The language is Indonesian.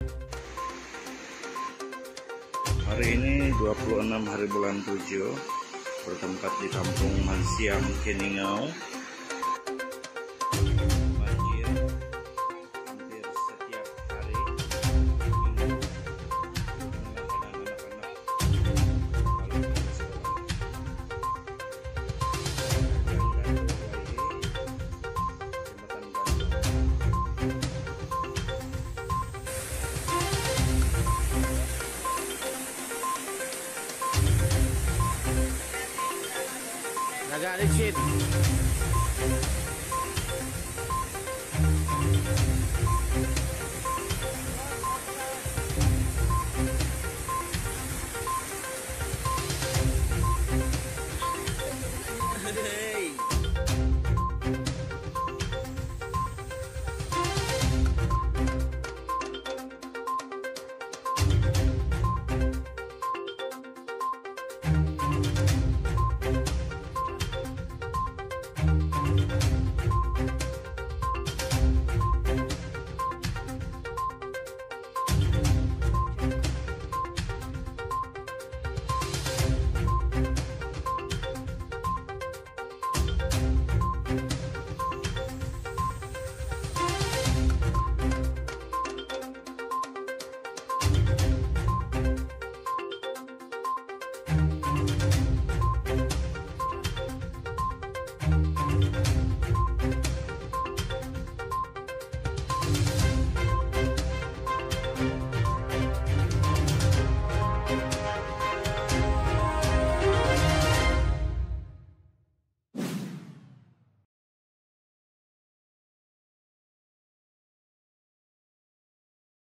Hari ini 26 hari bulan 7, bertempat di Kampung Mansiam, Keningau. Banjir hampir setiap hari minggu dengan anak-anak lalu ke sekolah. Yang Gantung lagi, Jembatan Gantung. Agak licin.